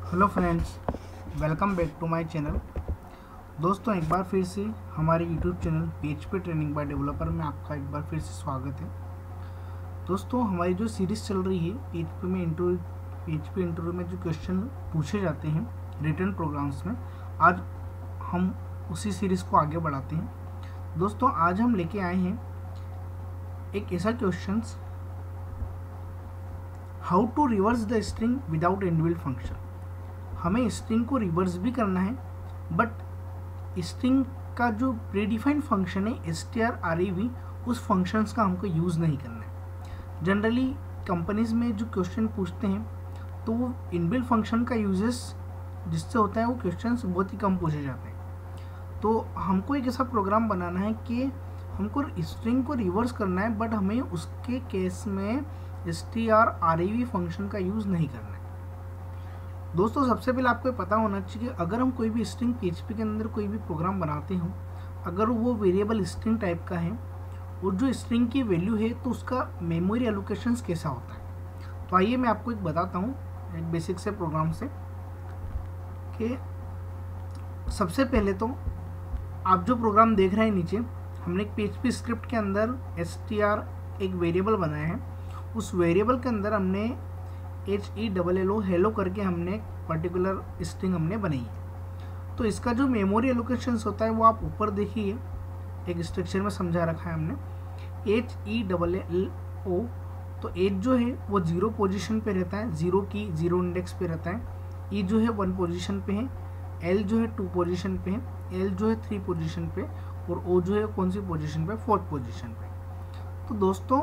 Hello friends, welcome back to my channel. दोस्तों, एक बार फिर से हमारे YouTube channel PHP training by developer में आपका एक बार फिर से स्वागत है। दोस्तों, हमारी जो सीरीज़ चल रही है PHP इंटरव्यू में जो क्वेश्चन पूछे जाते हैं रिटर्न प्रोग्राम्स में, आज हम उसी सीरीज़ को आगे बढ़ाते हैं। दोस्तों, आज हम लेके आए हैं एक ऐसा question, how to reverse the string without inbuilt function. हमें स्ट्रिंग को रिवर्स भी करना है, बट स्ट्रिंग का जो प्रीडिफाइंड फंक्शन है strrev, उस फंक्शंस का हमको यूज़ नहीं करना है। जनरली कंपनीज में जो क्वेश्चन पूछते हैं तो वो इनबिल्ट फंक्शन का यूजेस जिससे होता है वो क्वेश्चंस बहुत ही कम पूछे जाते हैं। तो हमको एक ऐसा प्रोग्राम बनाना है कि हमको स्ट्रिंग को रिवर्स करना है, बट हमें उसके केस में strrev फंक्शन का यूज़ नहीं करना है। दोस्तों, सबसे पहले आपको पता होना चाहिए कि अगर हम कोई भी स्ट्रिंग PHP के अंदर कोई भी प्रोग्राम बनाते हो, अगर वो वेरिएबल स्ट्रिंग टाइप का है और जो स्ट्रिंग की वैल्यू है तो उसका मेमोरी एलोकेशंस कैसा होता है। तो आइए मैं आपको एक बताता हूँ एक बेसिक से प्रोग्राम से कि सबसे पहले तो आप जो प्रोग्राम देख रहे हैं नीचे, हमने एक PHP स्क्रिप्ट के अंदर str एक वेरिएबल बनाया है। उस वेरिएबल के अंदर हमने HELLO हेलो करके हमने एक पर्टिकुलर स्ट्रिंग हमने बनाई है। तो इसका जो मेमोरी एलोकेशंस होता है वो आप ऊपर देखिए, एक स्ट्रक्चर में समझा रखा है हमने। HELLO, तो H जो है वो 0 पोजीशन पे रहता है, 0 की 0 इंडेक्स पे रहता है। E जो है 1 पोजीशन पे है, L जो है 2 पोजीशन पे है, L जो है 3 पोजीशन पे, और O जो है कौन सी पोजीशन पे, 4th पोजीशन पे। तो दोस्तों,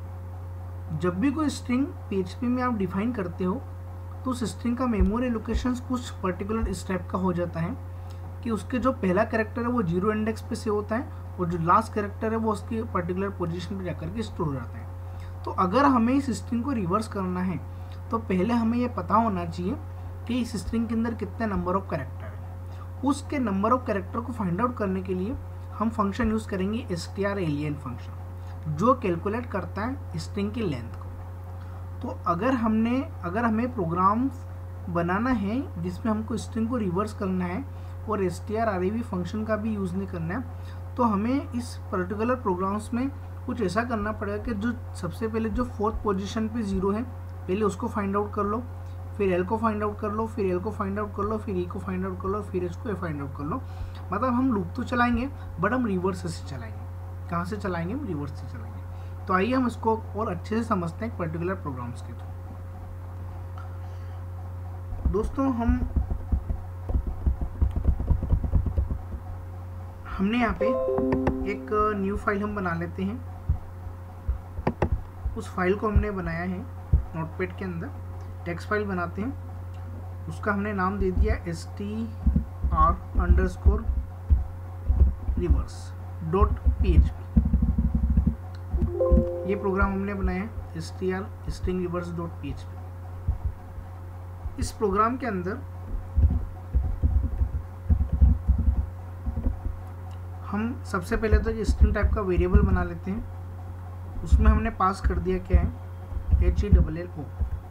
जब भी कोई स्ट्रिंग PHP में आप डिफाइन करते हो तो उस स्ट्रिंग का मेमोरी एलोकेशंस कुछ पर्टिकुलर इस टाइप का हो जाता है कि उसके जो पहला कैरेक्टर है वो 0 इंडेक्स पे से होता है और जो लास्ट कैरेक्टर है वो उसकी पर्टिकुलर पोजीशन पे जाकर के स्टोर हो जाता है। तो अगर हमें इस स्ट्रिंग को रिवर्स करना है तो पहले हमें ये पता होना चाहिए कि इस स्ट्रिंग के अंदर कितने नंबर ऑफ कैरेक्टर है। उसके नंबर ऑफ कैरेक्टर को फाइंड आउट करने के लिए हम फंक्शन यूज़ करेंगे strlen फंक्शन, जो कैलकुलेट करता है स्ट्रिंग की लेंथ को। तो अगर हमें प्रोग्राम बनाना है जिसमें हमको स्ट्रिंग को रिवर्स करना है और strrev फंक्शन का भी यूज़ नहीं करना है, तो हमें इस पर्टिकुलर प्रोग्राम्स में कुछ ऐसा करना पड़ेगा कि जो सबसे पहले जो 4th पोजीशन पे 0 है, पहले उसको फाइंड आउट कर लो, फिर L को फाइंड आउट कर लो, फिर L को फाइंड आउट कर लो, फिर E को फाइंड आउट कर लो, फिर H को फाइंड आउट कर लो। मतलब हम लूप तो चलाएंगे बट हम रिवर्स से चलाएंगे। कहाँ से चलाएंगे? हम रिवर्स से चलाएंगे। तो आइए हम इसको और अच्छे से समझते हैं पर्टिकुलर प्रोग्राम्स के थ्रू। दोस्तों, हमने यहाँ पे एक न्यू फाइल हम बना लेते हैं। उस फाइल को हमने बनाया है नोटपैड के अंदर, टेक्स्ट फाइल बनाते हैं। उसका हमने नाम दे दिया str_reverse.php। ये प्रोग्राम हमने बनाया है str_reverse.php। इस प्रोग्राम के अंदर हम सबसे पहले तो स्ट्रिंग टाइप का वेरिएबल बना लेते हैं। उसमें हमने पास कर दिया क्या है, HELLO।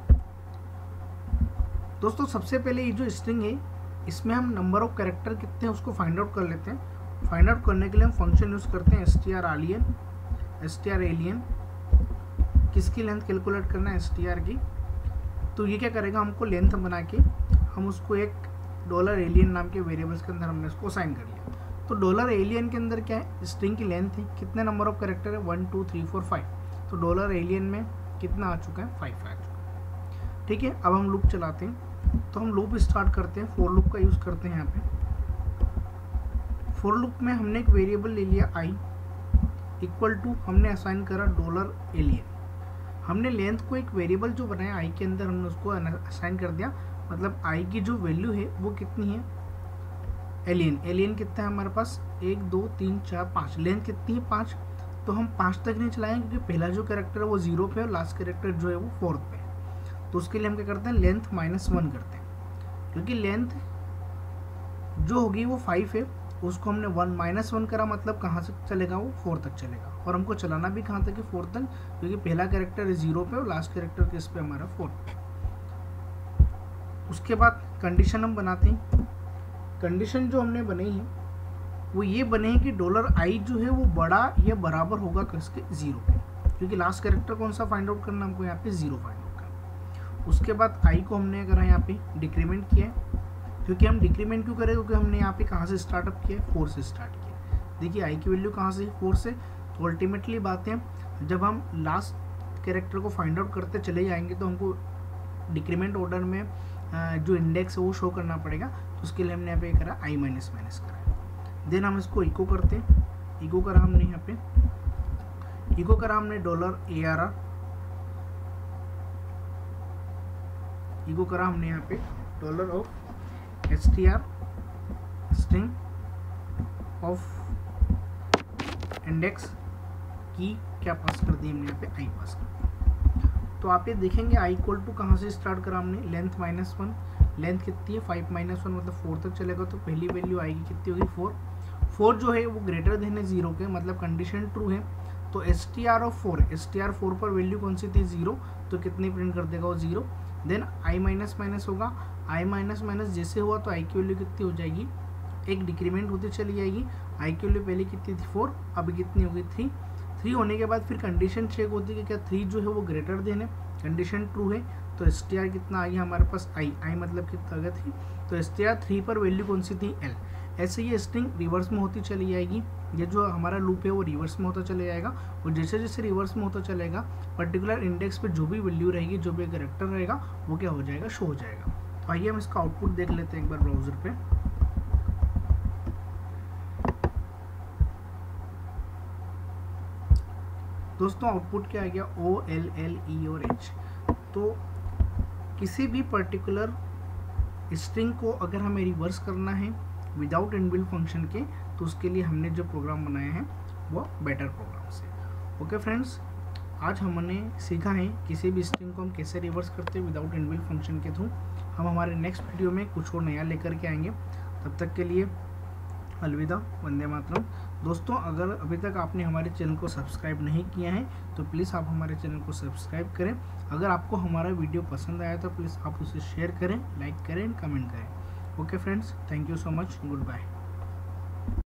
दोस्तों, सबसे पहले ये जो स्ट्रिंग है इसमें हम नंबर ऑफ कैरेक्टर कितने हैं उसको फाइंड आउट कर लेते हैं। फाइंड आउट करने के लिए हम फंक्शन यूज़ करते हैं strlen। किसकी लेंथ कैलकुलेट करना है? str की। तो ये क्या करेगा, हमको लेंथ बना के हम उसको एक $alien नाम के वेरिएबल्स के अंदर हमने उसको साइन कर लिया। तो $alien के अंदर क्या है, स्ट्रिंग की लेंथ है, कितने नंबर ऑफ कैरेक्टर है, 1 2 3 4 5। तो $alien में कितना आ चुका है, 5 आ चुका है। ठीक है, अब हम लूप चलाते हैं। तो हम लूप स्टार्ट करते हैं, फॉर लूप का यूज़ करते हैं। यहाँ पे फॉर लूप में हमने एक वेरिएबल ले लिया i इक्वल टू, हमने असाइन करा $alien। हमने लेंथ को एक वेरिएबल जो बनाया i के अंदर हमने उसको असाइन कर दिया। मतलब i की जो वैल्यू है वो कितनी है, एलियन कितना है हमारे पास, 1 2 3 4 5। लेंथ कितनी है, 5। तो हम 5 तक नहीं चलाएंगे क्योंकि पहला जो कैरेक्टर है वो 0 पे है और लास्ट कैरेक्टर जो है वो 4th पे है। तो उसके लिए हम क्या करते हैं, लेंथ -1 करते हैं। क्योंकि लेंथ जो होगी वो 5 है, उसको हमने -1 करा, मतलब कहाँ से चलेगा, वो 4 तक चलेगा। और हमको चलाना भी कहाँ तक है, 4 तक, क्योंकि पहला कैरेक्टर 0 पे और लास्ट कैरेक्टर किस पे हमारा 4 पे। उसके बाद कंडीशन हम बनाते हैं। कंडीशन जो हमने बनाई है वो ये बने हैं कि $i जो है वो बड़ा या बराबर होगा किसके, 0 के, क्योंकि लास्ट कैरेक्टर कौन सा फाइंड आउट करना, हमको यहाँ पे 0 फाइंड आउट करना। उसके बाद i को हमने अगर यहाँ पे डिक्रीमेंट किया है, क्योंकि हम डिक्रीमेंट क्यों करें, क्योंकि हमने यहाँ पे कहाँ से स्टार्टअप किया है, 4 से स्टार्ट किया। देखिए i की वैल्यू कहाँ से, 4 से। तो अल्टीमेटली बात है जब हम लास्ट कैरेक्टर को फाइंड आउट करते चले जाएंगे तो हमको डिक्रीमेंट ऑर्डर में जो इंडेक्स है वो शो करना पड़ेगा। तो उसके लिए हमने यहाँ पे करा i माइनस माइनस करा। देन हम इसको इको करते हैं। इको करा हमने यहाँ पे, इको करा हमने $arr, इको करा हमने यहाँ पे $str स्ट्रिंग ऑफ इंडेक्स की क्या पास कर दी हमने यहाँ पे, i पास कर दी। तो आप ये देखेंगे i इक्वल टू कहाँ से स्टार्ट करा हमने, लेंथ -1, लेंथ कितनी है 5 - 1 मतलब 4 तक चलेगा। तो पहली वैल्यू आएगी कितनी होगी, 4 जो है वो ग्रेटर देन है 0 के, मतलब कंडीशन ट्रू है। तो str ऑफ 4, str 4 पर वैल्यू कौन सी थी, 0, तो कितनी प्रिंट कर देगा वो 0। देन i माइनस माइनस होगा, i माइनस माइनस जैसे हुआ तो i की वैल्यू कितनी हो जाएगी, एक डिक्रीमेंट होती चली जाएगी। i की वैल्यू पहले कितनी थी 4, अभी कितनी होगी 3 होने के बाद फिर कंडीशन चेक होती है कि क्या 3 जो है वो ग्रेटर देन है, कंडीशन ट्रू है। तो str कितना आ गया हमारे पास, i मतलब कितना आ गया 3। तो str 3 पर वैल्यू कौन सी थी, l। ऐसे ये स्ट्रिंग रिवर्स में होती चली जाएगी, ये जो हमारा लूप है वो रिवर्स में होता चले जाएगा। और जैसे जैसे रिवर्स में होता चलेगा पर्टिकुलर इंडेक्स पे जो भी वैल्यू रहेगी, जो भी कैरेक्टर रहेगा वो क्या हो जाएगा, शो हो जाएगा। तो आइए हम इसका आउटपुट देख लेते हैं एक बार ब्राउजर पे। दोस्तों आउटपुट क्या आ गया, O L L E और H। तो किसी भी पर्टिकुलर स्ट्रिंग को अगर हमें रिवर्स करना है विदाउट इनबिल्ट फंक्शन के, तो उसके लिए हमने जो प्रोग्राम बनाए हैं वो बेटर प्रोग्राम से। ओके फ्रेंड्स, आज हमने सीखा है किसी भी स्ट्रिंग को हम कैसे रिवर्स करते हैं विदाउट इनबिल्ट फंक्शन के थ्रू। हम हमारे नेक्स्ट वीडियो में कुछ और नया लेकर के आएंगे। तब तक के लिए अलविदा, वंदे मातरम। दोस्तों अगर अभी तक आपने हमारे चैनल को सब्सक्राइब नहीं किया है तो प्लीज़ आप हमारे चैनल को सब्सक्राइब करें। अगर आपको हमारा वीडियो पसंद आया तो प्लीज़ आप उसे शेयर करें, लाइक करें, कमेंट करें। Okay friends, thank you so much, good bye.